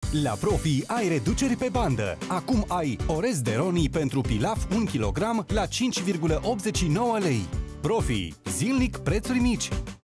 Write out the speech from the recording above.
La Profi ai reduceri pe bandă. Acum ai orez de roni pentru pilaf 1 kg la 5,89 lei. Profi. Zilnic prețuri mici.